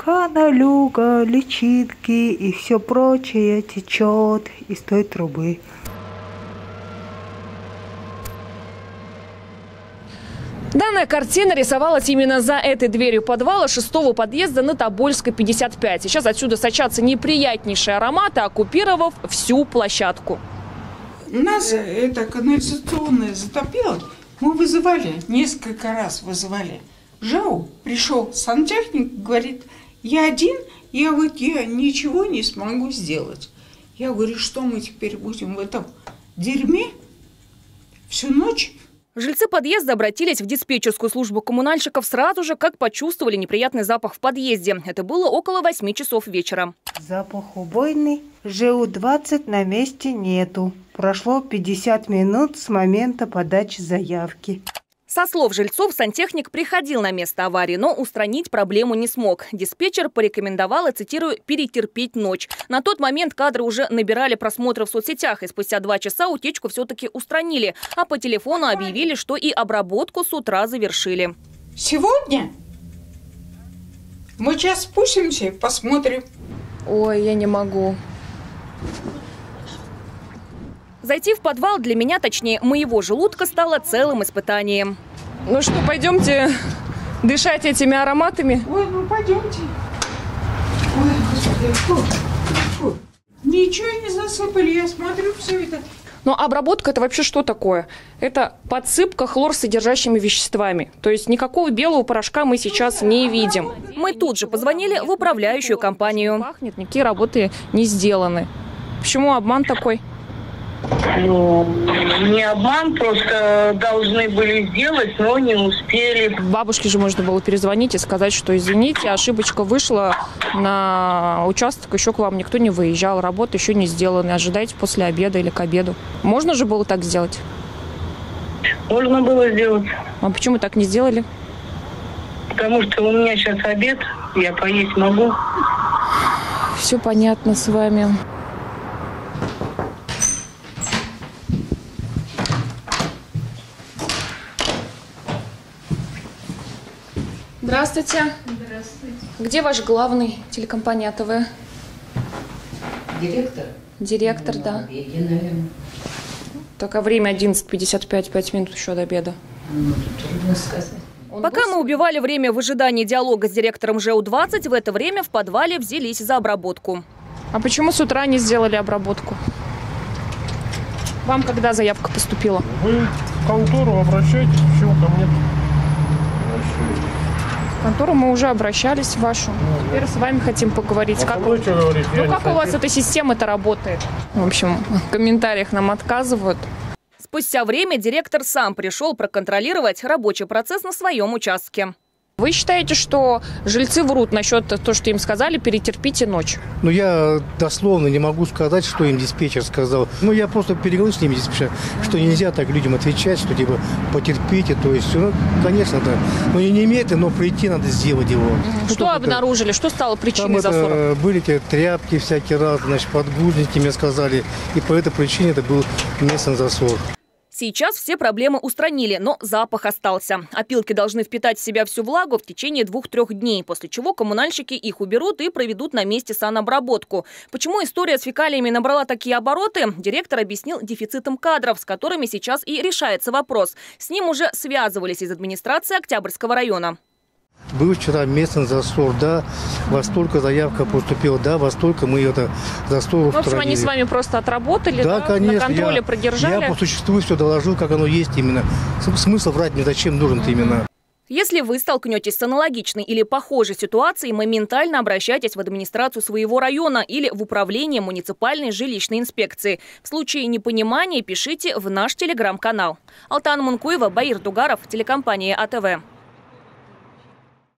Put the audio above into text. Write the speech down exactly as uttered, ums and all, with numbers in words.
Каналюга, личинки и все прочее течет из той трубы. Данная картина рисовалась именно за этой дверью подвала шестого подъезда на Тобольской, пятьдесят пять. Сейчас отсюда сочатся неприятнейшие ароматы, оккупировав всю площадку. Нас это канализационное затопило. Мы вызывали, несколько раз вызывали. ЖЭУ пришел сантехник, говорит, я один, я вот я ничего не смогу сделать. Я говорю, что мы теперь будем в этом дерьме всю ночь? Жильцы подъезда обратились в диспетчерскую службу коммунальщиков сразу же, как почувствовали неприятный запах в подъезде. Это было около восьми часов вечера. Запах убойный. ЖЭУ двадцать на месте нету. Прошло пятьдесят минут с момента подачи заявки. Со слов жильцов, сантехник приходил на место аварии, но устранить проблему не смог. Диспетчер порекомендовал, цитирую, перетерпеть ночь. На тот момент кадры уже набирали просмотры в соцсетях, и спустя два часа утечку все-таки устранили. А по телефону объявили, что и обработку с утра завершили. Сегодня мы сейчас спустимся и посмотрим. Ой, я не могу. Зайти в подвал для меня, точнее, моего желудка, стало целым испытанием. Ну что, пойдемте дышать этими ароматами? Ой, ну пойдемте. Ой, господи, фу, фу. Ничего не засыпали, я смотрю все это. Но обработка – это вообще что такое? Это подсыпка хлорсодержащими веществами. То есть никакого белого порошка мы сейчас не видим. Мы тут же позвонили в управляющую компанию. Пахнет, никакие работы не сделаны. Почему обман такой? Ну, не обман, просто должны были сделать, но не успели. Бабушке же можно было перезвонить и сказать, что извините, ошибочка вышла на участок, еще к вам никто не выезжал, работа еще не сделана, ожидайте после обеда или к обеду. Можно же было так сделать? Можно было сделать. А почему так не сделали? Потому что у меня сейчас обед, я поесть могу. Все понятно с вами. Здравствуйте. Здравствуйте. Где ваш главный, телекомпания АТВ? Директор? Директор, ну, да. На обеде, наверное. Только время одиннадцать пятьдесят пять, пять минут еще до обеда. Ну, тут трудно сказать. Пока мы убивали время в ожидании диалога с директором ЖЭУ двадцать, в это время в подвале взялись за обработку. А почему с утра не сделали обработку? Вам когда заявка поступила? Вы в контору обращайтесь, почему ко мне? В контору мы уже обращались в вашу. Теперь с вами хотим поговорить. А как вы что говорите? ну как у вас эта система-то работает? В общем, в комментариях нам отказывают. Спустя время директор сам пришел проконтролировать рабочий процесс на своем участке. Вы считаете, что жильцы врут насчет того, что им сказали, перетерпите ночь? Ну, я дословно не могу сказать, что им диспетчер сказал. Ну, я просто переговорил с ними, диспетчер, что нельзя так людям отвечать, что типа потерпите, то есть, ну, конечно, да. Ну, и не имеет, но прийти надо сделать его. Что, что обнаружили? Что стало причиной там засора? Это, были те тряпки всякие раз, значит, подгузники мне сказали, и по этой причине это был местный засор. Сейчас все проблемы устранили, но запах остался. Опилки должны впитать в себя всю влагу в течение двух-трех дней, после чего коммунальщики их уберут и проведут на месте санобработку. Почему история с фекалиями набрала такие обороты, директор объяснил дефицитом кадров, с которыми сейчас и решается вопрос. С ним уже связывались из администрации Октябрьского района. Был вчера местный засор, да, во столько заявка поступила, да, во столько мы это засор устранили. В общем, они с вами просто отработали, да, да? Конечно, На контроле я, продержали? Я по существу все доложил, как оно есть именно. Смысл врать мне зачем нужен-то именно. Если вы столкнетесь с аналогичной или похожей ситуацией, моментально обращайтесь в администрацию своего района или в управление муниципальной жилищной инспекции. В случае непонимания пишите в наш телеграм-канал. Алтана Мункуева, Баир Дугаров, телекомпания АТВ.